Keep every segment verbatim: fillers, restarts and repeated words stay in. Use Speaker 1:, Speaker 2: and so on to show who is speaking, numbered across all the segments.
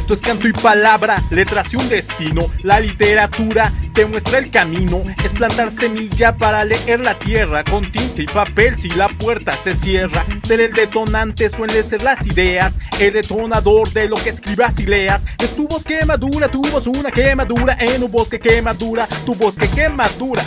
Speaker 1: Esto es canto y palabra, letras y un destino. La literatura te muestra el camino. Es plantar semilla para leer la tierra. Con tinta y papel si la puerta se cierra. Ser el detonante suelen ser las ideas. El detonador de lo que escribas y leas. Es tu voz que madura, tu voz una quemadura. En un bosque que madura, tu voz que quemadura.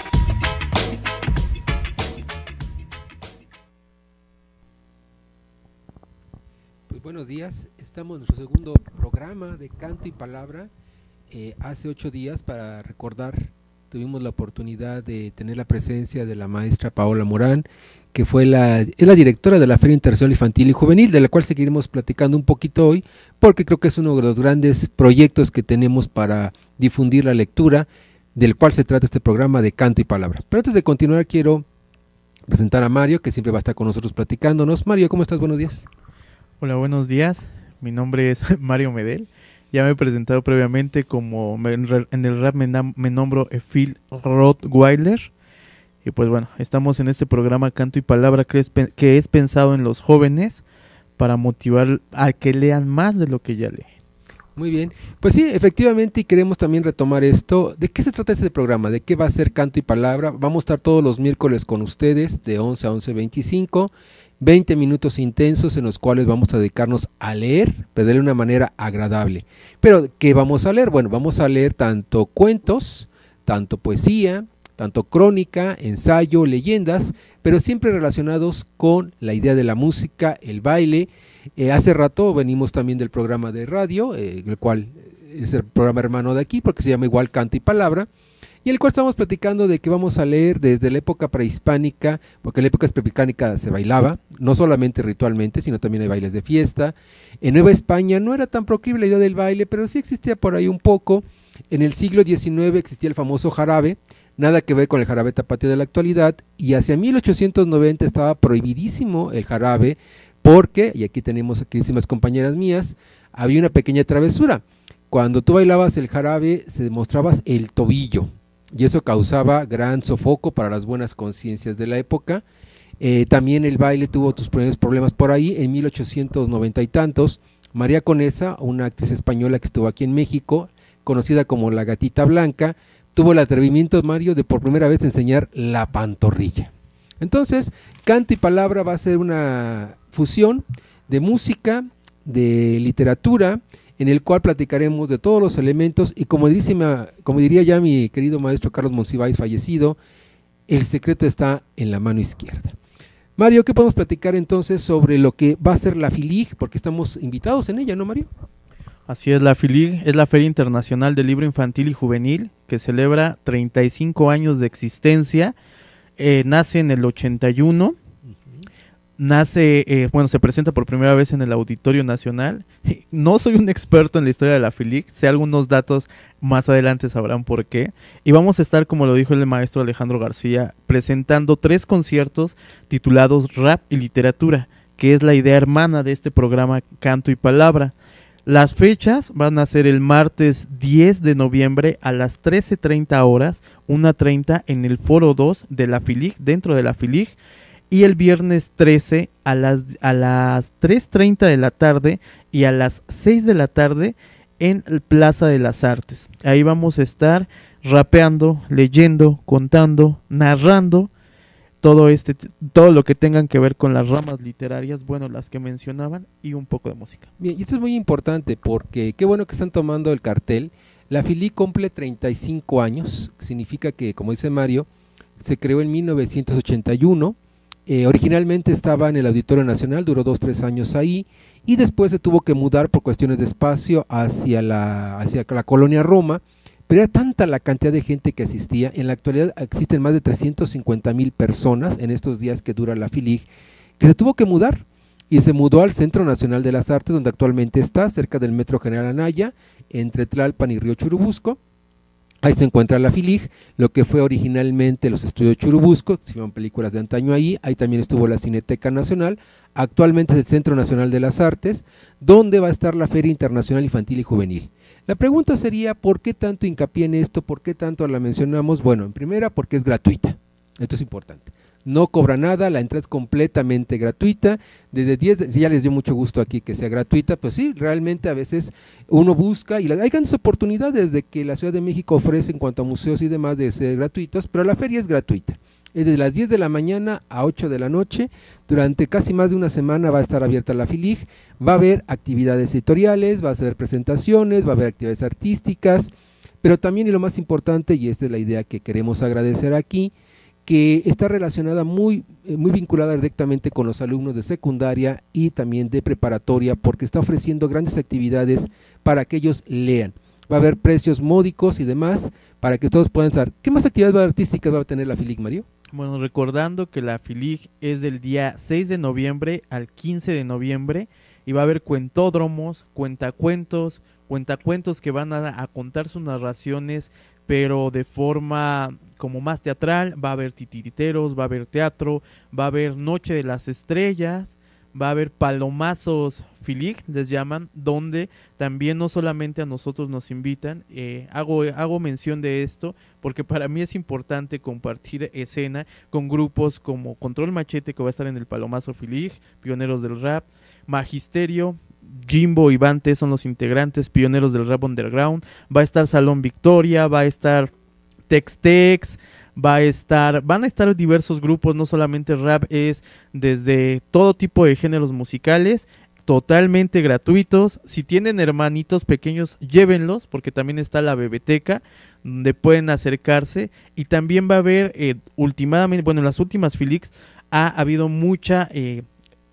Speaker 2: Buenos días, estamos en nuestro segundo programa de Canto y Palabra. Eh, hace ocho días, para recordar, tuvimos la oportunidad de tener la presencia de la maestra Paola Morán, que fue la, es la directora de la Feria Internacional Infantil y Juvenil, de la cual seguiremos platicando un poquito hoy, porque creo que es uno de los grandes proyectos que tenemos para difundir la lectura, del cual se trata este programa de Canto y Palabra. Pero antes de continuar, quiero presentar a Mario, que siempre va a estar con nosotros platicándonos. Mario, ¿cómo estás? Buenos días.
Speaker 3: Hola, buenos días. Mi nombre es Mario Medel. Ya me he presentado previamente como en el rap me, me nombro Phil Rottweiler. Y pues bueno, estamos en este programa Canto y Palabra que es, que es pensado en los jóvenes para motivar a que lean más de lo que ya leen.
Speaker 2: Muy bien, pues sí, efectivamente, y queremos también retomar esto. ¿De qué se trata este programa? ¿De qué va a ser Canto y Palabra? Vamos a estar todos los miércoles con ustedes de once a once veinticinco. veinte minutos intensos en los cuales vamos a dedicarnos a leer, pero de una manera agradable. Pero, ¿qué vamos a leer? Bueno, vamos a leer tanto cuentos, tanto poesía, tanto crónica, ensayo, leyendas, pero siempre relacionados con la idea de la música, el baile. Eh, hace rato venimos también del programa de radio, eh, el cual es el programa hermano de aquí, porque se llama igual Canto y Palabra, y el cual estamos platicando de que vamos a leer desde la época prehispánica, porque en la época prehispánica se bailaba, no solamente ritualmente, sino también hay bailes de fiesta. En Nueva España no era tan proclive la idea del baile, pero sí existía por ahí un poco. En el siglo diecinueve existía el famoso jarabe, nada que ver con el jarabe tapatío de la actualidad, y hacia mil ochocientos noventa estaba prohibidísimo el jarabe, porque, y aquí tenemos a queridísimas compañeras mías, había una pequeña travesura. Cuando tú bailabas el jarabe, se demostrabas el tobillo, y eso causaba gran sofoco para las buenas conciencias de la época. Eh, también el baile tuvo sus primeros problemas por ahí. En mil ochocientos noventa y tantos, María Conesa, una actriz española que estuvo aquí en México, conocida como la Gatita Blanca, tuvo el atrevimiento, Mario, de por primera vez enseñar la pantorrilla. Entonces, Canto y Palabra va a ser una fusión de música, de literatura, en el cual platicaremos de todos los elementos y como, dice, como diría ya mi querido maestro Carlos Monsiváis, fallecido, el secreto está en la mano izquierda. Mario, ¿qué podemos platicar entonces sobre lo que va a ser la FILIG? Porque estamos invitados en ella, ¿no, Mario?
Speaker 3: Así es, la FILIG es la Feria Internacional del Libro Infantil y Juvenil, que celebra treinta y cinco años de existencia, eh, nace en el ochenta y uno, nace, eh, bueno, se presenta por primera vez en el Auditorio Nacional. No soy un experto en la historia de la FILIG, sé algunos datos, más adelante sabrán por qué. Y vamos a estar, como lo dijo el maestro Alejandro García, presentando tres conciertos titulados Rap y Literatura, que es la idea hermana de este programa Canto y Palabra. Las fechas van a ser el martes diez de noviembre a las trece treinta horas, una treinta en el Foro dos de la FILIG, dentro de la FILIG, y el viernes trece a las, a las tres treinta de la tarde y a las seis de la tarde en el Plaza de las Artes. Ahí vamos a estar rapeando, leyendo, contando, narrando, todo, este, todo lo que tengan que ver con las ramas literarias, bueno, las que mencionaban, y un poco de música.
Speaker 2: Bien, y esto es muy importante porque qué bueno que están tomando el cartel. La FILIG cumple treinta y cinco años, significa que, como dice Mario, se creó en mil novecientos ochenta y uno. Eh, originalmente estaba en el Auditorio Nacional, duró dos, tres años ahí, y después se tuvo que mudar por cuestiones de espacio hacia la, hacia la colonia Roma, pero era tanta la cantidad de gente que asistía. En la actualidad existen más de trescientas cincuenta mil personas en estos días que dura la FILIG, que se tuvo que mudar, y se mudó al Centro Nacional de las Artes, donde actualmente está, cerca del Metro General Anaya, entre Tlalpan y Río Churubusco. Ahí se encuentra la FILIG, lo que fue originalmente los estudios Churubusco, se llaman películas de antaño ahí, ahí también estuvo la Cineteca Nacional, actualmente es el Centro Nacional de las Artes, donde va a estar la Feria Internacional Infantil y Juvenil. La pregunta sería, ¿por qué tanto hincapié en esto? ¿Por qué tanto la mencionamos? Bueno, en primera, porque es gratuita, esto es importante. no cobra nada, la entrada es completamente gratuita, desde diez, de, ya les dio mucho gusto aquí que sea gratuita, pues sí, realmente a veces uno busca, y la, hay grandes oportunidades de que la Ciudad de México ofrece en cuanto a museos y demás de ser gratuitos, pero la feria es gratuita, es desde las diez de la mañana a ocho de la noche, durante casi más de una semana va a estar abierta la FILIG, va a haber actividades editoriales, va a haber presentaciones, va a haber actividades artísticas, pero también, y lo más importante, y esta es la idea que queremos agradecer aquí, que está relacionada muy, muy vinculada directamente con los alumnos de secundaria y también de preparatoria, porque está ofreciendo grandes actividades para que ellos lean. Va a haber precios módicos y demás, para que todos puedan saber. ¿Qué más actividades artísticas va a tener la FILIG, Mario?
Speaker 3: Bueno, recordando que la FILIG es del día seis de noviembre al quince de noviembre, y va a haber cuentódromos, cuentacuentos, cuentacuentos que van a, a contar sus narraciones, pero de forma como más teatral. Va a haber titiriteros, va a haber teatro, va a haber Noche de las Estrellas, va a haber palomazos FILIG, les llaman, donde también no solamente a nosotros nos invitan, eh, hago, hago mención de esto porque para mí es importante compartir escena con grupos como Control Machete, que va a estar en el Palomazo FILIG, Pioneros del Rap, Magisterio, Jimbo y Bante son los integrantes, Pioneros del Rap Underground, va a estar Salón Victoria, va a estar Tex-Tex, va a estar, van a estar diversos grupos, no solamente rap, es desde todo tipo de géneros musicales, totalmente gratuitos. Si tienen hermanitos pequeños, llévenlos, porque también está la Bebeteca, donde pueden acercarse, y también va a haber, eh, últimamente, bueno, en las últimas FILIGs ha habido mucha eh,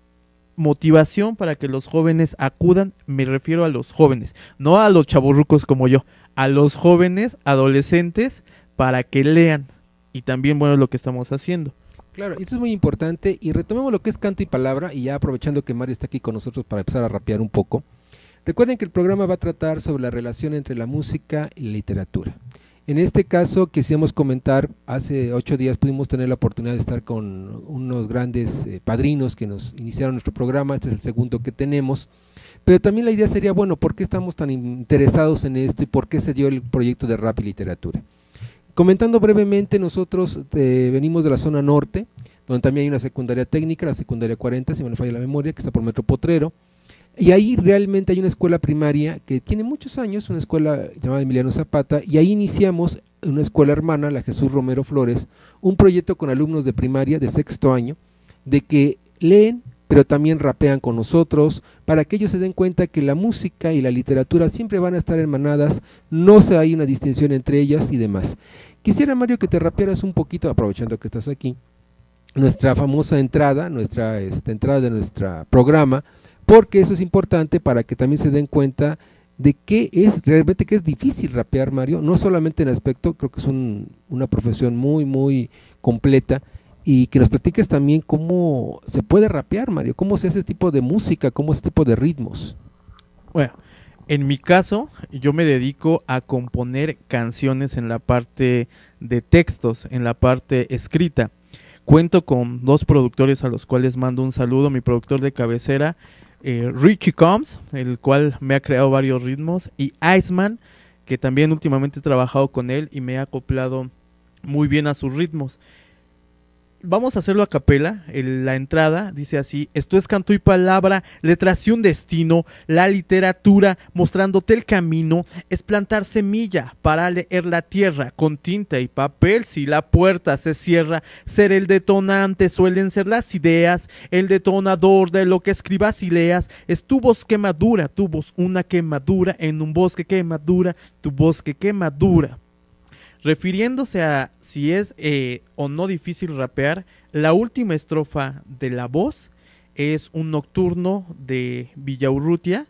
Speaker 3: motivación para que los jóvenes acudan, me refiero a los jóvenes, no a los chavorrucos como yo, a los jóvenes, adolescentes, para que lean, y también, bueno, lo que estamos haciendo.
Speaker 2: Claro, esto es muy importante, y retomemos lo que es canto y palabra, y ya aprovechando que Mario está aquí con nosotros para empezar a rapear un poco. Recuerden que el programa va a tratar sobre la relación entre la música y la literatura. En este caso, quisimos comentar, hace ocho días pudimos tener la oportunidad de estar con unos grandes eh, padrinos que nos iniciaron nuestro programa, este es el segundo que tenemos, pero también la idea sería, bueno, ¿por qué estamos tan interesados en esto y por qué se dio el proyecto de rap y literatura? Comentando brevemente, nosotros eh, venimos de la zona norte, donde también hay una secundaria técnica, la secundaria cuarenta, si me no falla la memoria, que está por Metro Potrero, y ahí realmente hay una escuela primaria que tiene muchos años, una escuela llamada Emiliano Zapata, y ahí iniciamos una escuela hermana, la Jesús Romero Flores, un proyecto con alumnos de primaria de sexto año, de que leen, pero también rapean con nosotros, para que ellos se den cuenta que la música y la literatura siempre van a estar hermanadas, no se hay una distinción entre ellas y demás. Quisiera, Mario, que te rapearas un poquito, aprovechando que estás aquí, nuestra famosa entrada, nuestra esta, entrada de nuestro programa, porque eso es importante para que también se den cuenta de que es realmente que es difícil rapear, Mario, no solamente en aspecto, creo que es un, una profesión muy, muy completa, y que nos platiques también cómo se puede rapear, Mario, cómo se hace ese tipo de música, cómo ese tipo de ritmos.
Speaker 3: Bueno, en mi caso, yo me dedico a componer canciones en la parte de textos, en la parte escrita. Cuento con dos productores a los cuales mando un saludo, mi productor de cabecera, eh, Richie Combs, el cual me ha creado varios ritmos, y Iceman, que también últimamente he trabajado con él y me ha acoplado muy bien a sus ritmos. Vamos a hacerlo a capela. El, la entrada dice así: esto es canto y palabra, letras y un destino, la literatura mostrándote el camino, es plantar semilla para leer la tierra, con tinta y papel si la puerta se cierra, ser el detonante suelen ser las ideas, el detonador de lo que escribas y leas, es tu voz que madura, tu voz una quemadura, en un bosque que madura, tu bosque que madura. Refiriéndose a si es eh, o no difícil rapear, la última estrofa de La Voz es un nocturno de Villaurrutia,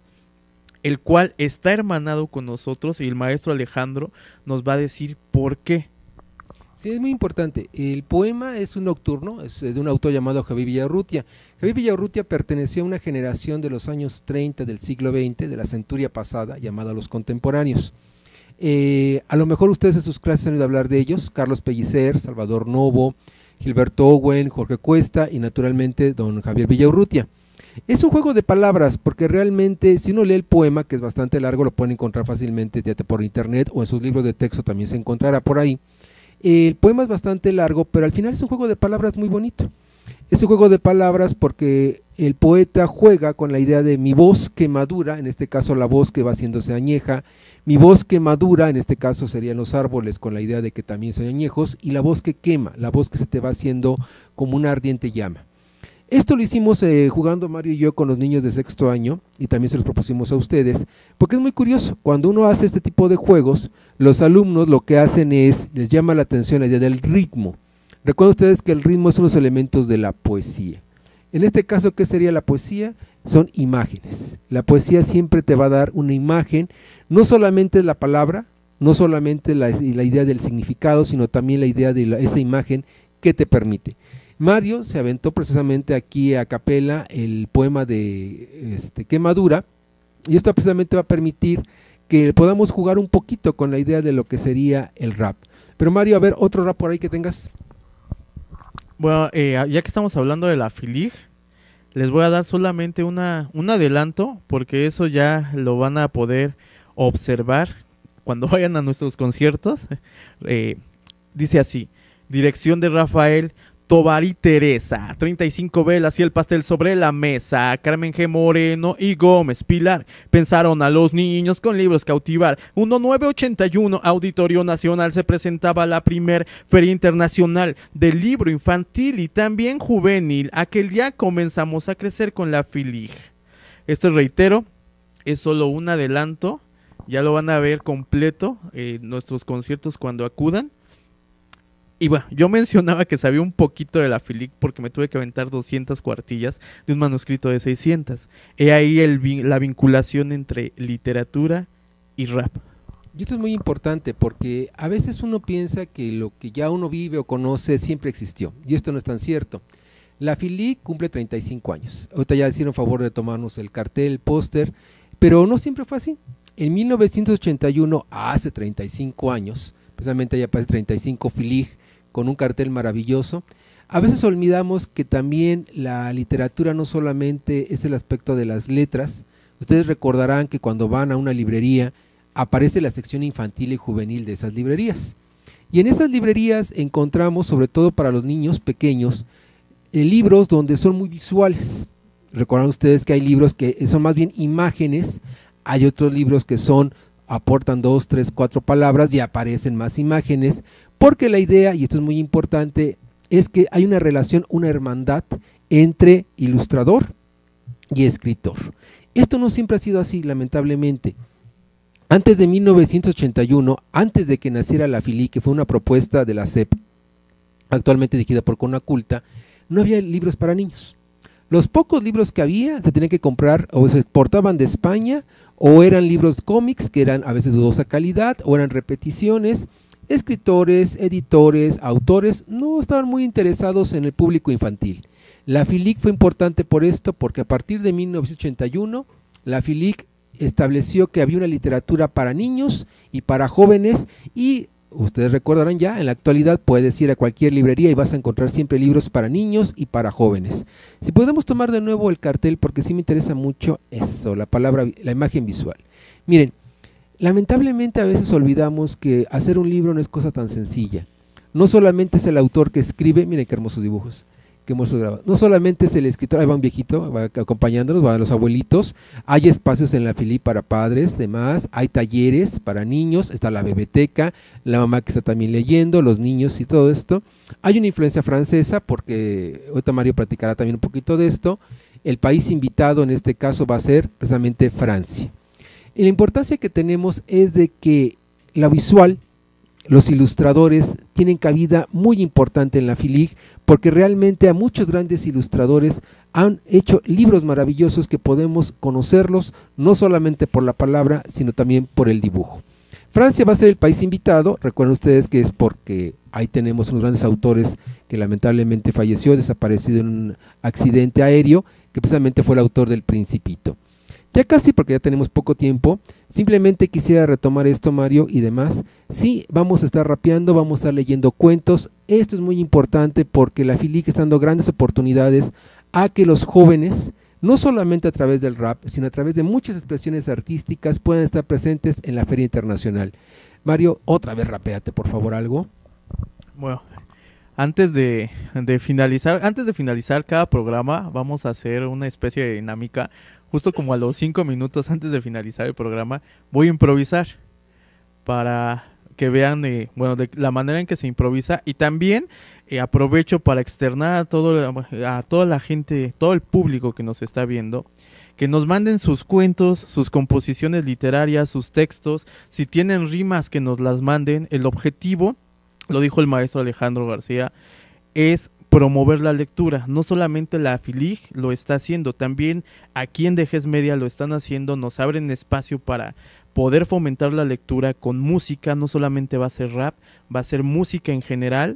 Speaker 3: el cual está hermanado con nosotros, y el maestro Alejandro nos va a decir por qué.
Speaker 2: Sí, es muy importante. El poema es un nocturno, es de un autor llamado Javier Villaurrutia. Javier Villaurrutia perteneció a una generación de los años treinta del siglo veinte, de la centuria pasada, llamada los contemporáneos. Eh, a lo mejor ustedes en sus clases han oído hablar de ellos: Carlos Pellicer, Salvador Novo, Gilberto Owen, Jorge Cuesta y naturalmente don Javier Villaurrutia. Es un juego de palabras, porque realmente si uno lee el poema, que es bastante largo, lo pueden encontrar fácilmente ya por internet, o en sus libros de texto también se encontrará por ahí. El poema es bastante largo, pero al final es un juego de palabras muy bonito. Es un juego de palabras porque el poeta juega con la idea de mi voz que madura, en este caso la voz que va haciéndose añeja, mi voz que madura, en este caso serían los árboles con la idea de que también son añejos, y la voz que quema, la voz que se te va haciendo como una ardiente llama. Esto lo hicimos eh, jugando Mario y yo con los niños de sexto año, y también se los propusimos a ustedes, porque es muy curioso, cuando uno hace este tipo de juegos, los alumnos lo que hacen es, les llama la atención la idea del ritmo. Recuerden ustedes que el ritmo es uno de los elementos de la poesía. En este caso, ¿qué sería la poesía? Son imágenes. La poesía siempre te va a dar una imagen, no solamente la palabra, no solamente la, la idea del significado, sino también la idea de la, esa imagen que te permite. Mario se aventó precisamente aquí a capela el poema de este, Quemadura, y esto precisamente va a permitir que podamos jugar un poquito con la idea de lo que sería el rap. Pero Mario, a ver, otro rap por ahí que tengas.
Speaker 3: Bueno, eh, ya que estamos hablando de la Filig, les voy a dar solamente una, un adelanto, porque eso ya lo van a poder observar cuando vayan a nuestros conciertos. Eh, dice así: dirección de Rafael Tovar y Teresa, treinta y cinco velas y el pastel sobre la mesa. Carmen G. Moreno y Gómez Pilar pensaron a los niños con libros cautivar. mil novecientos ochenta y uno, Auditorio Nacional, se presentaba la primer Feria Internacional del Libro Infantil y también Juvenil. Aquel día comenzamos a crecer con la Filig. Esto, reitero, es solo un adelanto. Ya lo van a ver completo en nuestros conciertos cuando acudan. Y bueno, yo mencionaba que sabía un poquito de la Filig porque me tuve que aventar doscientas cuartillas de un manuscrito de seiscientas. He ahí el, la vinculación entre literatura y rap.
Speaker 2: Y esto es muy importante porque a veces uno piensa que lo que ya uno vive o conoce siempre existió, y esto no es tan cierto. La Filig cumple treinta y cinco años. Ahorita ya hicieron favor de tomarnos el cartel, el póster, pero no siempre fue así. En mil novecientos ochenta y uno, hace treinta y cinco años, precisamente ya aparece treinta y cinco Filig, con un cartel maravilloso. A veces olvidamos que también la literatura no solamente es el aspecto de las letras. Ustedes recordarán que cuando van a una librería aparece la sección infantil y juvenil de esas librerías, y en esas librerías encontramos, sobre todo para los niños pequeños, eh, libros donde son muy visuales. Recordarán ustedes que hay libros que son más bien imágenes, hay otros libros que son aportan dos, tres, cuatro palabras y aparecen más imágenes, porque la idea, y esto es muy importante, es que hay una relación, una hermandad entre ilustrador y escritor. Esto no siempre ha sido así, lamentablemente. Antes de mil novecientos ochenta y uno, antes de que naciera la Filig, que fue una propuesta de la S E P, actualmente dirigida por Conaculta, no había libros para niños. Los pocos libros que había se tenían que comprar o se exportaban de España, o eran libros cómics que eran a veces de dudosa calidad, o eran repeticiones. Escritores, editores, autores no estaban muy interesados en el público infantil. La Filig fue importante por esto, porque a partir de mil novecientos ochenta y uno, la Filig estableció que había una literatura para niños y para jóvenes, y ustedes recordarán ya, en la actualidad puedes ir a cualquier librería y vas a encontrar siempre libros para niños y para jóvenes. Si podemos tomar de nuevo el cartel, porque sí me interesa mucho eso, la palabra, la imagen visual. Miren, lamentablemente a veces olvidamos que hacer un libro no es cosa tan sencilla. No solamente es el autor que escribe, miren qué hermosos dibujos, qué hermosos grabados. No solamente es el escritor, ahí va un viejito, va acompañándonos, van los abuelitos. Hay espacios en la Filig para padres, demás, hay talleres para niños, está la biblioteca, la mamá que está también leyendo, los niños y todo esto. Hay una influencia francesa, porque ahorita Mario platicará también un poquito de esto. El país invitado en este caso va a ser precisamente Francia. Y la importancia que tenemos es de que la visual, los ilustradores tienen cabida muy importante en la Filig, porque realmente a muchos grandes ilustradores han hecho libros maravillosos que podemos conocerlos no solamente por la palabra, sino también por el dibujo. Francia va a ser el país invitado. Recuerden ustedes que es porque ahí tenemos unos grandes autores que lamentablemente falleció, desaparecido en un accidente aéreo, que precisamente fue el autor del Principito. Ya casi, porque ya tenemos poco tiempo, simplemente quisiera retomar esto, Mario, y demás. Sí, vamos a estar rapeando, vamos a estar leyendo cuentos. Esto es muy importante porque la Filig está dando grandes oportunidades a que los jóvenes, no solamente a través del rap, sino a través de muchas expresiones artísticas, puedan estar presentes en la Feria Internacional. Mario, otra vez rapéate, por favor, algo.
Speaker 3: Bueno, antes de, de finalizar, antes de finalizar cada programa, vamos a hacer una especie de dinámica. Justo como a los cinco minutos antes de finalizar el programa, voy a improvisar para que vean eh, bueno, de la manera en que se improvisa, y también eh, aprovecho para externar a todo a toda la gente, todo el público que nos está viendo, que nos manden sus cuentos, sus composiciones literarias, sus textos, si tienen rimas que nos las manden. El objetivo, lo dijo el maestro Alejandro García, es promover la lectura. No solamente la FILIG lo está haciendo, también aquí en Dejez Media lo están haciendo, nos abren espacio para poder fomentar la lectura con música. No solamente va a ser rap, va a ser música en general,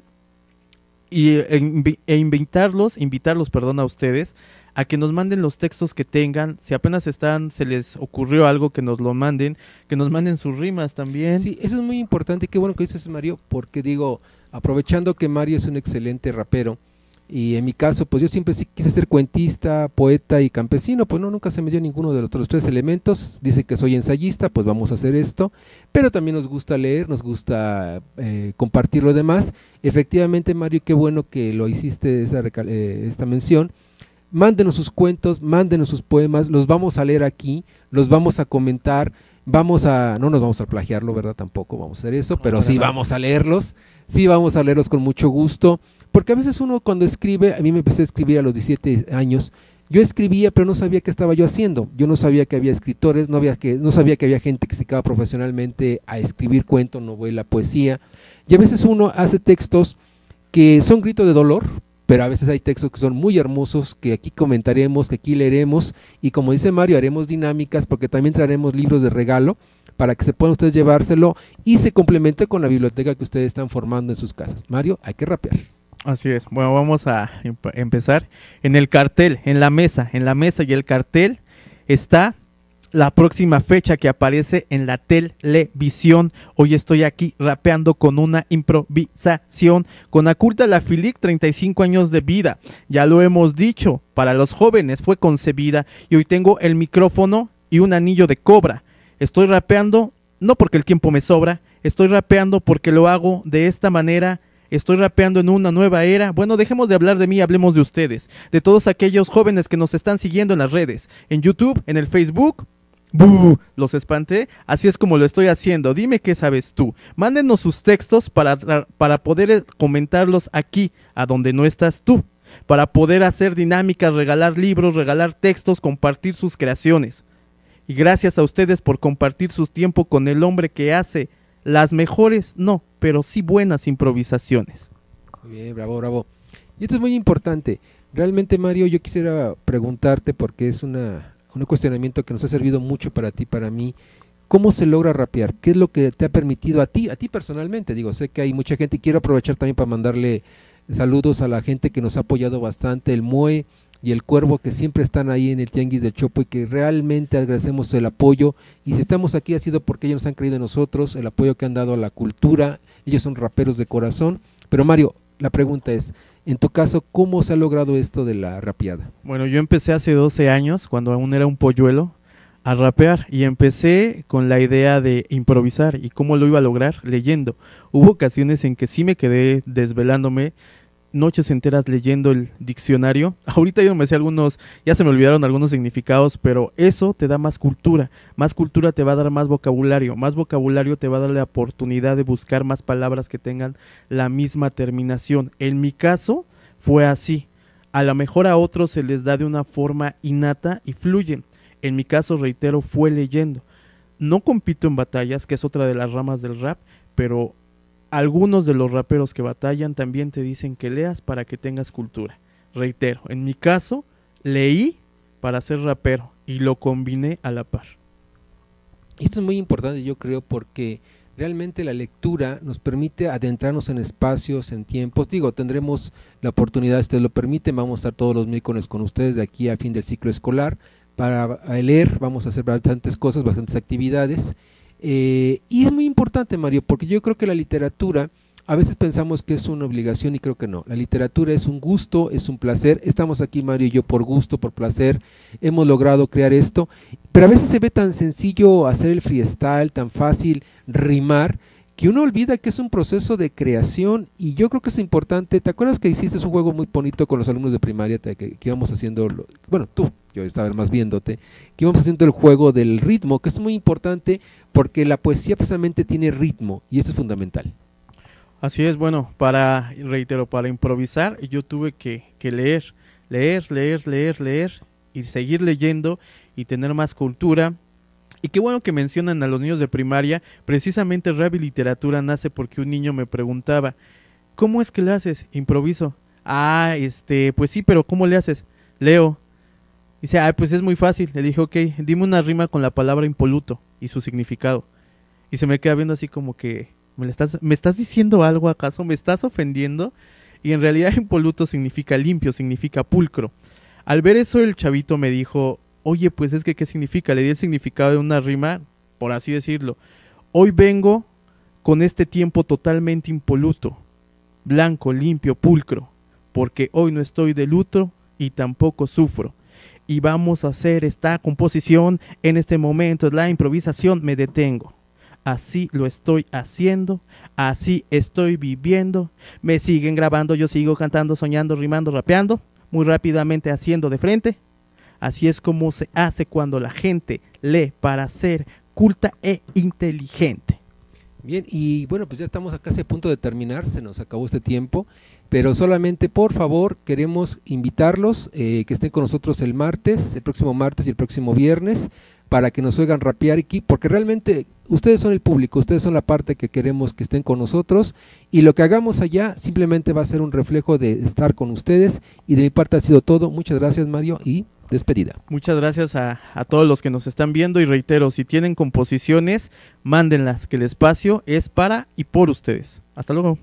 Speaker 3: y e, e invitarlos, invitarlos, perdón, a ustedes a que nos manden los textos que tengan. Si apenas están, se les ocurrió algo, que nos lo manden, que nos manden sus rimas también.
Speaker 2: Sí, eso es muy importante, qué bueno que dices, Mario, porque digo, aprovechando que Mario es un excelente rapero, y en mi caso, pues yo siempre sí quise ser cuentista, poeta y campesino, pues no, nunca se me dio ninguno de los otros tres elementos. Dice que soy ensayista, pues vamos a hacer esto, pero también nos gusta leer, nos gusta eh, compartir lo demás. Efectivamente, Mario, qué bueno que lo hiciste, esa, eh, esta mención. Mándenos sus cuentos, mándenos sus poemas, los vamos a leer aquí, los vamos a comentar, vamos a, no nos vamos a plagiarlo, ¿verdad? Tampoco vamos a hacer eso, pero sí vamos a leerlos, sí vamos a leerlos con mucho gusto, porque a veces uno cuando escribe, a mí me empecé a escribir a los diecisiete años, yo escribía pero no sabía qué estaba yo haciendo, yo no sabía que había escritores, no, había que, no sabía que había gente que se dedicaba profesionalmente a escribir cuento, novela, poesía, y a veces uno hace textos que son gritos de dolor, pero a veces hay textos que son muy hermosos, que aquí comentaremos, que aquí leeremos, y como dice Mario, haremos dinámicas, porque también traeremos libros de regalo, para que se puedan ustedes llevárselo, y se complemente con la biblioteca que ustedes están formando en sus casas. Mario, hay que rapear.
Speaker 3: Así es. Bueno, vamos a em- empezar. En el cartel, en la mesa, en la mesa y el cartel está la próxima fecha que aparece en la televisión. Hoy estoy aquí rapeando con una improvisación con Aculta la FILIG, treinta y cinco años de vida. Ya lo hemos dicho, para los jóvenes fue concebida, y hoy tengo el micrófono y un anillo de cobra. Estoy rapeando no porque el tiempo me sobra, estoy rapeando porque lo hago de esta manera. Estoy rapeando en una nueva era. Bueno, dejemos de hablar de mí, hablemos de ustedes, de todos aquellos jóvenes que nos están siguiendo en las redes, en YouTube, en el Facebook. ¡Bú! Los espanté, así es como lo estoy haciendo. Dime qué sabes tú. Mándenos sus textos para, para poder comentarlos aquí, a donde no estás tú, para poder hacer dinámicas, regalar libros, regalar textos, compartir sus creaciones. Y gracias a ustedes por compartir su tiempo con el hombre que hace las mejores, no, pero sí buenas improvisaciones.
Speaker 2: Muy bien, bravo, bravo. Y esto es muy importante. Realmente, Mario, yo quisiera preguntarte, porque es una, un cuestionamiento que nos ha servido mucho para ti, para mí. ¿Cómo se logra rapear? ¿Qué es lo que te ha permitido a ti, a ti personalmente? Digo, sé que hay mucha gente, y quiero aprovechar también para mandarle saludos a la gente que nos ha apoyado bastante, el Moe y el Cuervo, que siempre están ahí en el Tianguis del Chopo, y que realmente agradecemos el apoyo. Y si estamos aquí ha sido porque ellos nos han creído en nosotros, el apoyo que han dado a la cultura. Ellos son raperos de corazón. Pero Mario, la pregunta es, en tu caso, ¿cómo se ha logrado esto de la rapeada?
Speaker 3: Bueno, yo empecé hace doce años, cuando aún era un polluelo, a rapear, y empecé con la idea de improvisar. ¿Y cómo lo iba a lograr? Leyendo. Hubo ocasiones en que sí me quedé desvelándome noches enteras leyendo el diccionario. Ahorita yo me sé algunos, ya se me olvidaron algunos significados, pero eso te da más cultura, más cultura te va a dar más vocabulario, más vocabulario te va a dar la oportunidad de buscar más palabras que tengan la misma terminación. En mi caso fue así, a lo mejor a otros se les da de una forma innata y fluyen. En mi caso, reitero, fue leyendo. No compito en batallas, que es otra de las ramas del rap, pero algunos de los raperos que batallan también te dicen que leas para que tengas cultura. Reitero, en mi caso, leí para ser rapero y lo combiné a la par.
Speaker 2: Esto es muy importante, yo creo, porque realmente la lectura nos permite adentrarnos en espacios, en tiempos. Digo, tendremos la oportunidad, si ustedes lo permiten, vamos a estar todos los miércoles con ustedes de aquí a fin del ciclo escolar para leer. Vamos a hacer bastantes cosas, bastantes actividades. Eh, y es muy importante, Mario, porque yo creo que la literatura, a veces pensamos que es una obligación y creo que no. La literatura es un gusto, es un placer. Estamos aquí, Mario y yo, por gusto, por placer. Hemos logrado crear esto, pero a veces se ve tan sencillo hacer el freestyle, tan fácil rimar, que uno olvida que es un proceso de creación, y yo creo que es importante. ¿Te acuerdas que hiciste un juego muy bonito con los alumnos de primaria, te, que, que íbamos haciendo, lo, bueno, tú, yo estaba más viéndote, que íbamos haciendo el juego del ritmo, que es muy importante porque la poesía precisamente tiene ritmo, y esto es fundamental.
Speaker 3: Así es, bueno, para, reitero, para improvisar yo tuve que, que leer, leer, leer, leer, leer, y seguir leyendo y tener más cultura. Y qué bueno que mencionan a los niños de primaria. Precisamente Rap y Literatura nace porque un niño me preguntaba, ¿cómo es que le haces? Improviso. Ah, este, pues sí, pero ¿cómo le haces? Leo. Dice, ah, pues es muy fácil. Le dije, ok, dime una rima con la palabra impoluto y su significado. Y se me queda viendo así como que, ¿me, estás, ¿me estás diciendo algo acaso? ¿Me estás ofendiendo? Y en realidad impoluto significa limpio, significa pulcro. Al ver eso el chavito me dijo, oye, pues es que ¿qué significa? Le di el significado de una rima, por así decirlo. Hoy vengo con este tiempo totalmente impoluto, blanco, limpio, pulcro, porque hoy no estoy de luto y tampoco sufro. Y vamos a hacer esta composición, en este momento es la improvisación, me detengo. Así lo estoy haciendo, así estoy viviendo, me siguen grabando, yo sigo cantando, soñando, rimando, rapeando, muy rápidamente haciendo de frente. Así es como se hace cuando la gente lee para ser culta e inteligente.
Speaker 2: Bien, y bueno, pues ya estamos casi a punto de terminar, se nos acabó este tiempo, pero solamente por favor queremos invitarlos, eh, que estén con nosotros el martes, el próximo martes y el próximo viernes, para que nos oigan rapear aquí, porque realmente ustedes son el público, ustedes son la parte que queremos que estén con nosotros, y lo que hagamos allá simplemente va a ser un reflejo de estar con ustedes, y de mi parte ha sido todo. Muchas gracias, Mario, y despedida.
Speaker 3: Muchas gracias a, a todos los que nos están viendo, y reitero, si tienen composiciones, mándenlas, que el espacio es para y por ustedes. Hasta luego.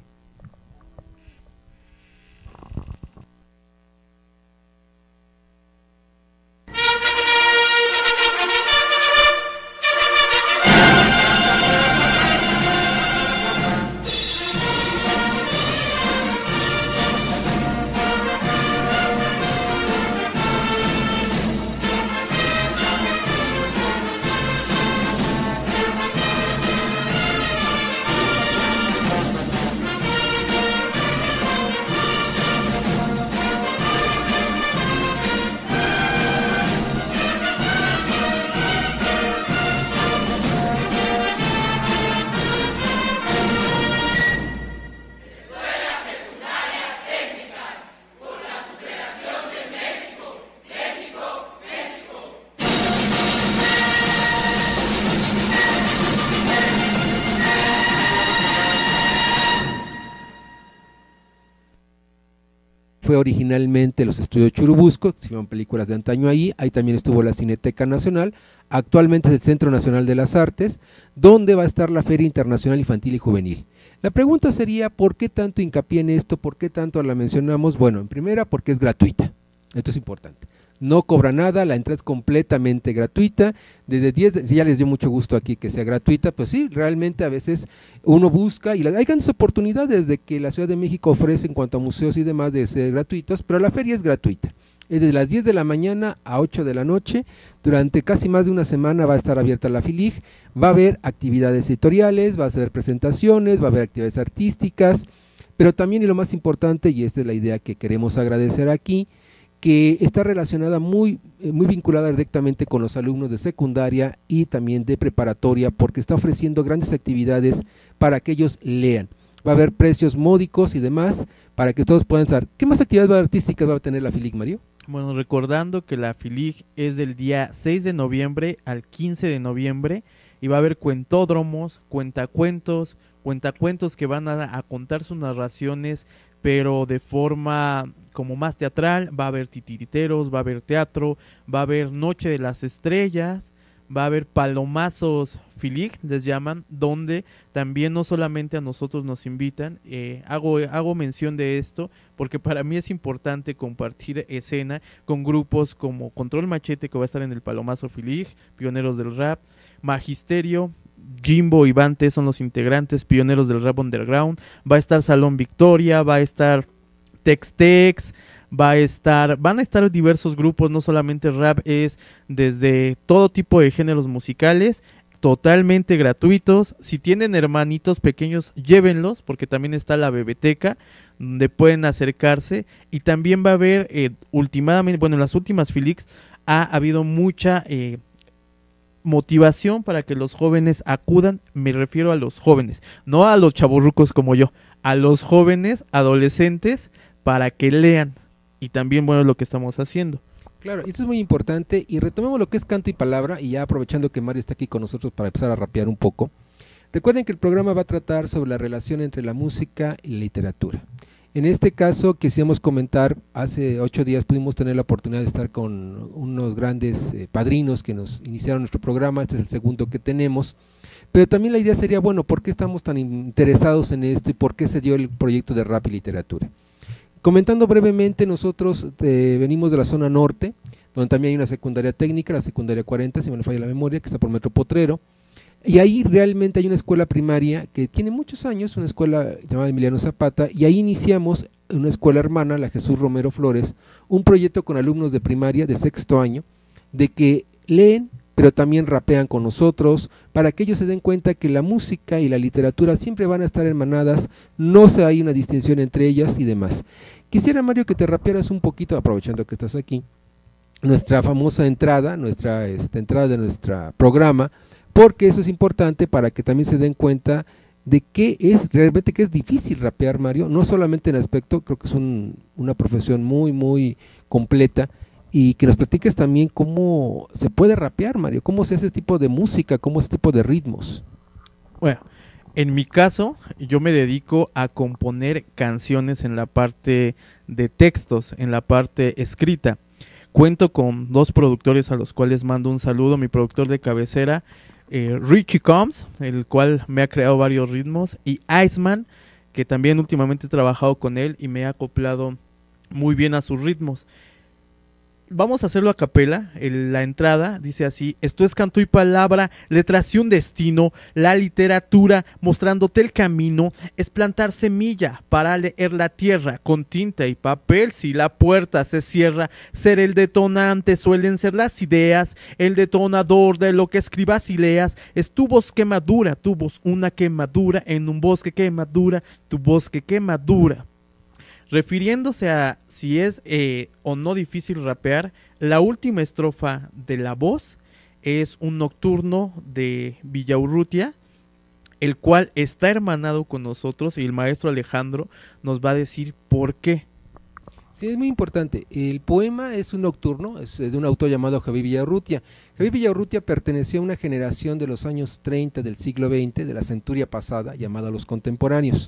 Speaker 2: Fue originalmente los estudios Churubusco, se hicieron películas de antaño ahí, ahí también estuvo la Cineteca Nacional, actualmente es el Centro Nacional de las Artes, donde va a estar la Feria Internacional Infantil y Juvenil. La pregunta sería, ¿por qué tanto hincapié en esto? ¿Por qué tanto la mencionamos? Bueno, en primera, porque es gratuita, esto es importante. No cobra nada, la entrada es completamente gratuita, desde diez, si ya les dio mucho gusto aquí que sea gratuita, pues sí, realmente a veces uno busca, y la, hay grandes oportunidades de que la Ciudad de México ofrece en cuanto a museos y demás de ser gratuitos, pero la feria es gratuita, es de las diez de la mañana a ocho de la noche, durante casi más de una semana va a estar abierta la FILIG, va a haber actividades editoriales, va a haber presentaciones, va a haber actividades artísticas, pero también, y lo más importante, y esta es la idea que queremos agradecer aquí, que está relacionada muy, muy vinculada directamente con los alumnos de secundaria y también de preparatoria, porque está ofreciendo grandes actividades para que ellos lean. Va a haber precios módicos y demás para que todos puedan saber. ¿Qué más actividades artísticas va a tener la FILIG, Mario?
Speaker 3: Bueno, recordando que la FILIG es del día seis de noviembre al quince de noviembre, y va a haber cuentódromos, cuentacuentos, cuentacuentos que van a, a contar sus narraciones, pero de forma como más teatral. Va a haber titiriteros, va a haber teatro, va a haber Noche de las Estrellas, va a haber palomazos FILIG, les llaman, donde también no solamente a nosotros nos invitan, eh, hago, hago mención de esto porque para mí es importante compartir escena con grupos como Control Machete, que va a estar en el palomazo FILIG, Pioneros del Rap, Magisterio, Jimbo y Vante son los integrantes, Pioneros del Rap Underground, va a estar Salón Victoria, va a estar Tex Tex, va a estar, van a estar diversos grupos, no solamente rap, es desde todo tipo de géneros musicales. totalmente gratuitos. Si tienen hermanitos pequeños, llévenlos, porque también está la bebeteca, donde pueden acercarse. Y también va a haber, eh, últimamente, bueno, en las últimas Filix ha habido mucha eh, motivación para que los jóvenes acudan. Me refiero a los jóvenes, no a los chavorrucos como yo, a los jóvenes, adolescentes, para que lean. Y también, bueno, lo que estamos haciendo.
Speaker 2: Claro, esto es muy importante, y retomemos lo que es canto y palabra, y ya aprovechando que Mario está aquí con nosotros para empezar a rapear un poco. Recuerden que el programa va a tratar sobre la relación entre la música y la literatura. En este caso, quisiéramos comentar, hace ocho días pudimos tener la oportunidad de estar con unos grandes eh, padrinos que nos iniciaron nuestro programa. Este es el segundo que tenemos, pero también la idea sería, bueno, ¿por qué estamos tan interesados en esto y por qué se dio el proyecto de rap y literatura? Comentando brevemente, nosotros eh, venimos de la zona norte, donde también hay una secundaria técnica, la secundaria cuarenta, si me no falla la memoria, que está por Metro Potrero, y ahí realmente hay una escuela primaria que tiene muchos años, una escuela llamada Emiliano Zapata, y ahí iniciamos una escuela hermana, la Jesús Romero Flores, un proyecto con alumnos de primaria de sexto año, de que leen, pero también rapean con nosotros, para que ellos se den cuenta que la música y la literatura siempre van a estar hermanadas, no se hay una distinción entre ellas y demás. Quisiera, Mario, que te rapearas un poquito, aprovechando que estás aquí, nuestra famosa entrada, nuestra esta, entrada de nuestro programa, porque eso es importante para que también se den cuenta de que es realmente que es difícil rapear, Mario, no solamente en aspecto, creo que es un, una profesión muy, muy completa, y que nos platiques también cómo se puede rapear, Mario, cómo se hace ese tipo de música, cómo ese tipo de ritmos.
Speaker 3: Bueno, en mi caso, yo me dedico a componer canciones en la parte de textos, en la parte escrita. Cuento con dos productores a los cuales mando un saludo. Mi productor de cabecera, eh, Richie Combs, el cual me ha creado varios ritmos, y Iceman, que también últimamente he trabajado con él y me he acoplado muy bien a sus ritmos. Vamos a hacerlo a capela. El, la entrada dice así: esto es canto y palabra, letras y un destino, la literatura mostrándote el camino, es plantar semilla para leer la tierra, con tinta y papel si la puerta se cierra, ser el detonante suelen ser las ideas, el detonador de lo que escribas y leas, es tu voz que madura, tu voz una quemadura, en un bosque que madura, tu bosque que madura. Refiriéndose a si es eh, o no difícil rapear, la última estrofa de la voz es un nocturno de Villaurrutia, el cual está hermanado con nosotros, y el maestro Alejandro nos va a decir por qué.
Speaker 2: Sí, es muy importante. El poema es un nocturno, es de un autor llamado Javier Villaurrutia. Javier Villaurrutia perteneció a una generación de los años treinta del siglo veinte, de la centuria pasada, llamada los contemporáneos.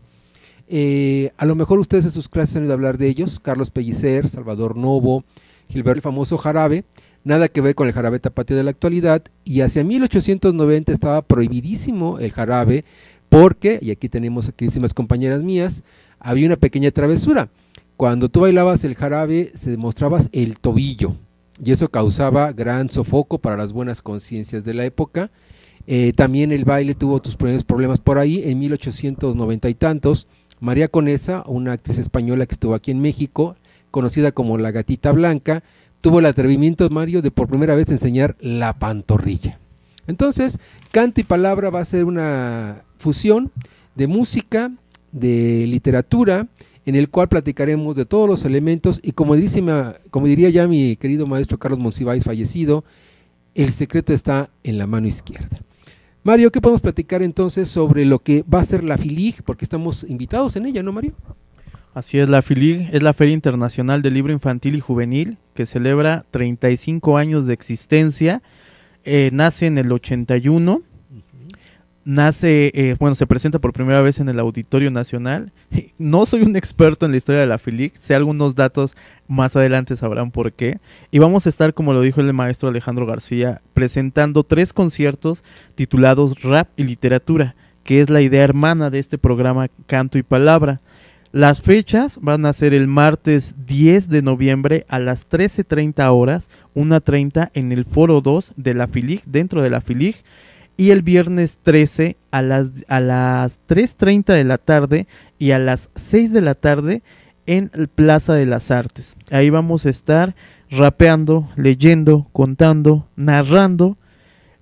Speaker 2: Eh, a lo mejor ustedes en sus clases han oído hablar de ellos: Carlos Pellicer, Salvador Novo, Gilberto, el famoso jarabe, nada que ver con el jarabe tapatío de la actualidad, y hacia mil ochocientos noventa estaba prohibidísimo el jarabe, porque, y aquí tenemos a queridísimas compañeras mías, había una pequeña travesura. Cuando tú bailabas el jarabe, se demostrabas el tobillo, y eso causaba gran sofoco para las buenas conciencias de la época. Eh, también el baile tuvo tus primeros problemas por ahí, en mil ochocientos noventa y tantos. María Conesa, una actriz española que estuvo aquí en México, conocida como la Gatita Blanca, tuvo el atrevimiento, Mario, de por primera vez enseñar la pantorrilla. Entonces, canto y palabra va a ser una fusión de música, de literatura, en el cual platicaremos de todos los elementos, y como, dirísima, como diría ya mi querido maestro Carlos Monsiváis, fallecido, el secreto está en la mano izquierda. Mario, ¿qué podemos platicar entonces sobre lo que va a ser la FILIG? Porque estamos invitados en ella, ¿no, Mario?
Speaker 3: Así es, la FILIG es la Feria Internacional del Libro Infantil y Juvenil, que celebra treinta y cinco años de existencia. Eh, nace en el ochenta y uno, uh-huh. nace, eh, bueno, se presenta por primera vez en el Auditorio Nacional. No soy un experto en la historia de la FILIG, sé algunos datos, más adelante sabrán por qué. Y vamos a estar, como lo dijo el maestro Alejandro García, presentando tres conciertos titulados Rap y Literatura, que es la idea hermana de este programa Canto y Palabra. Las fechas van a ser el martes diez de noviembre a las trece treinta horas, una treinta en el Foro dos de la FILIG, dentro de la FILIG, y el viernes trece a las, a las tres treinta de la tarde y a las seis de la tarde en el Plaza de las Artes. Ahí vamos a estar rapeando, leyendo, contando, narrando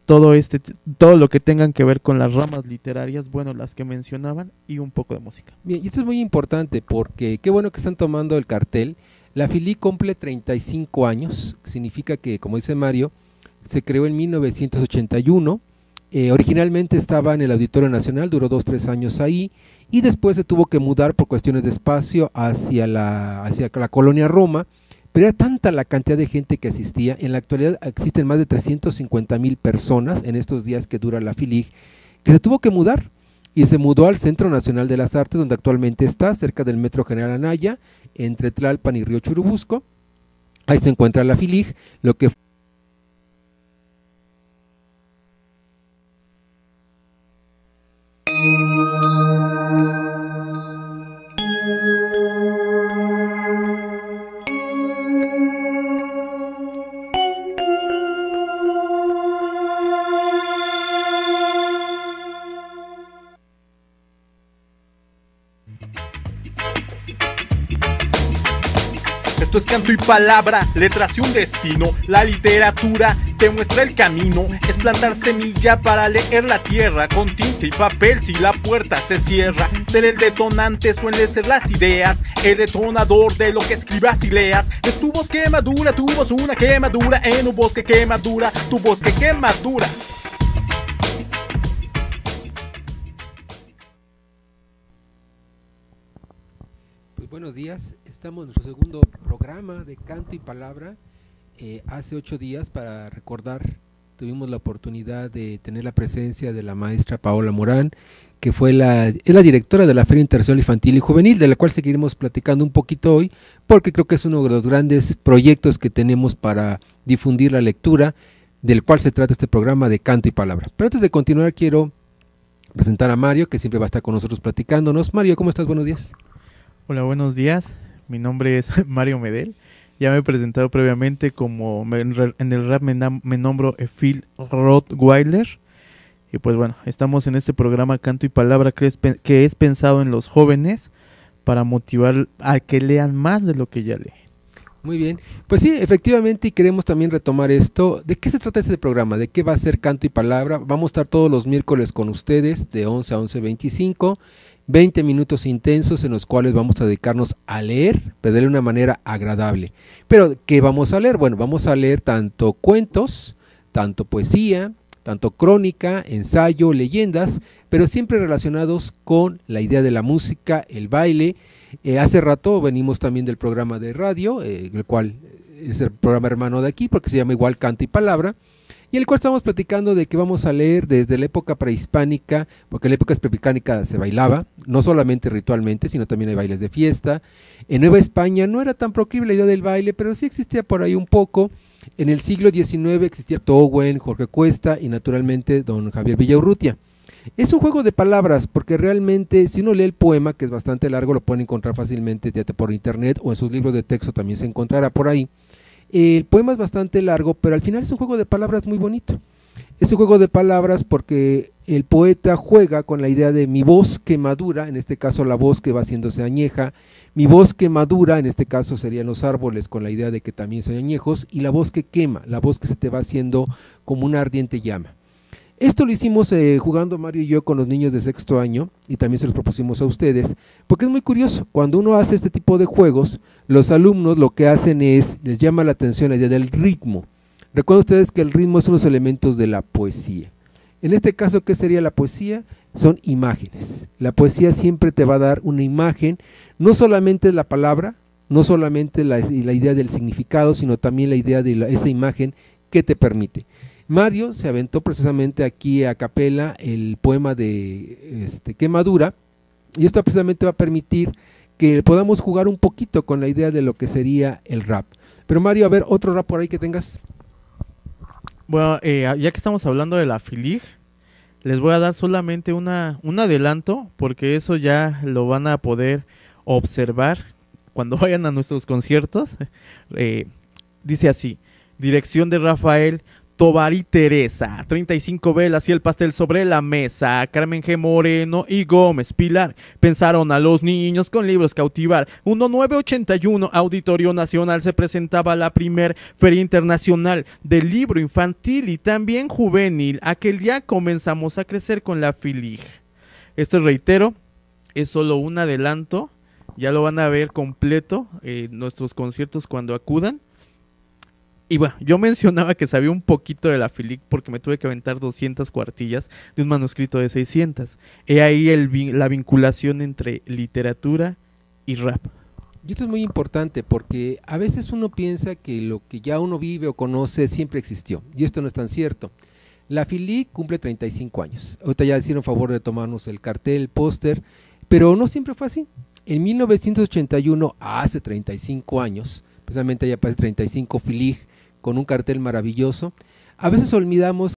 Speaker 3: todo este todo lo que tengan que ver con las ramas literarias, bueno, las que mencionaban, y un poco de música.
Speaker 2: Bien, y esto es muy importante porque qué bueno que están tomando el cartel. La Filic cumple treinta y cinco años, significa que, como dice Mario, se creó en mil novecientos ochenta y uno, eh, originalmente estaba en el Auditorio Nacional, duró dos, tres años ahí, y después se tuvo que mudar por cuestiones de espacio hacia la, hacia la colonia Roma, pero era tanta la cantidad de gente que asistía. En la actualidad existen más de trescientas cincuenta mil personas en estos días que dura la Filic, que se tuvo que mudar, y se mudó al Centro Nacional de las Artes, donde actualmente está, cerca del Metro General Anaya, entre Tlalpan y Río Churubusco. Ahí se encuentra la Filic, lo que
Speaker 1: Esto es canto y palabra, letras y un destino. La literatura te muestra el camino. Es plantar semilla para leer la tierra. Con tinta y papel si la puerta se cierra. Ser el detonante suele ser las ideas. El detonador de lo que escribas y leas. Es tu voz que madura, tu voz una quemadura. En un bosque que madura, tu voz que quemadura.
Speaker 2: Buenos días, estamos en nuestro segundo programa de Canto y Palabra. Eh, hace ocho días, para recordar, tuvimos la oportunidad de tener la presencia de la maestra Paola Morán, que fue la, es la directora de la Feria Internacional Infantil y Juvenil, de la cual seguiremos platicando un poquito hoy, porque creo que es uno de los grandes proyectos que tenemos para difundir la lectura, del cual se trata este programa de Canto y Palabra. Pero antes de continuar, quiero presentar a Mario, que siempre va a estar con nosotros platicándonos. Mario, ¿cómo estás? Buenos días.
Speaker 3: Hola, buenos días. Mi nombre es Mario Medel. Ya me he presentado previamente como en el rap me, me nombro Phil Rottweiler. Y pues bueno, estamos en este programa Canto y Palabra que es, que es pensado en los jóvenes para motivar a que lean más de lo que ya leen.
Speaker 2: Muy bien, pues sí, efectivamente, y queremos también retomar esto. ¿De qué se trata este programa? ¿De qué va a ser Canto y Palabra? Vamos a estar todos los miércoles con ustedes de once a once veinticinco. veinte minutos intensos en los cuales vamos a dedicarnos a leer, pero de una manera agradable. Pero, ¿qué vamos a leer? Bueno, vamos a leer tanto cuentos, tanto poesía, tanto crónica, ensayo, leyendas, pero siempre relacionados con la idea de la música, el baile. Eh, hace rato venimos también del programa de radio, eh, el cual es el programa hermano de aquí, porque se llama igual Canto y Palabra, y el cual estamos platicando de que vamos a leer desde la época prehispánica, porque en la época prehispánica se bailaba, no solamente ritualmente, sino también hay bailes de fiesta. En Nueva España no era tan proclive la idea del baile, pero sí existía por ahí un poco. En el siglo diecinueve existía Toguen, Jorge Cuesta y naturalmente don Javier Villaurrutia. Es un juego de palabras, porque realmente si uno lee el poema, que es bastante largo, lo pueden encontrar fácilmente ya por internet o en sus libros de texto también se encontrará por ahí. El poema es bastante largo, pero al final es un juego de palabras muy bonito. Es un juego de palabras porque el poeta juega con la idea de mi voz que madura, en este caso la voz que va haciéndose añeja, mi voz que madura, en este caso serían los árboles con la idea de que también son añejos, y la voz que quema, la voz que se te va haciendo como una ardiente llama. Esto lo hicimos eh, jugando Mario y yo con los niños de sexto año, y también se los propusimos a ustedes, porque es muy curioso. Cuando uno hace este tipo de juegos, los alumnos lo que hacen es, les llama la atención la idea del ritmo. Recuerden ustedes que el ritmo es uno de los elementos de la poesía. En este caso, ¿qué sería la poesía? Son imágenes. La poesía siempre te va a dar una imagen, no solamente la palabra, no solamente la, la idea del significado, sino también la idea de la, esa imagen que te permite. Mario se aventó precisamente aquí a capela el poema de este, Quemadura, y esto precisamente va a permitir que podamos jugar un poquito con la idea de lo que sería el rap. Pero Mario, a ver, otro rap por ahí que tengas.
Speaker 3: Bueno, eh, ya que estamos hablando de la Filic, les voy a dar solamente una, un adelanto, porque eso ya lo van a poder observar cuando vayan a nuestros conciertos. Eh, dice así: dirección de Rafael Tovar y Teresa, treinta y cinco velas y el pastel sobre la mesa, Carmen G. Moreno y Gómez Pilar, pensaron a los niños con libros cautivar. Diecinueve ochenta y uno, Auditorio Nacional, se presentaba la primer Feria Internacional del Libro Infantil y también Juvenil. Aquel día comenzamos a crecer con la FILIG. Esto, reitero, es solo un adelanto, ya lo van a ver completo en eh, nuestros conciertos cuando acudan. Y bueno, yo mencionaba que sabía un poquito de la FILIG porque me tuve que aventar doscientas cuartillas de un manuscrito de seiscientas. He ahí el, la vinculación entre literatura y rap.
Speaker 2: Y esto es muy importante porque a veces uno piensa que lo que ya uno vive o conoce siempre existió, y esto no es tan cierto. La FILIG cumple treinta y cinco años. Ahorita ya hicieron favor de tomarnos el cartel, el póster, pero no siempre fue así. En mil novecientos ochenta y uno, hace treinta y cinco años, precisamente ya aparece treinta y cinco FILIG, con un cartel maravilloso. A veces olvidamos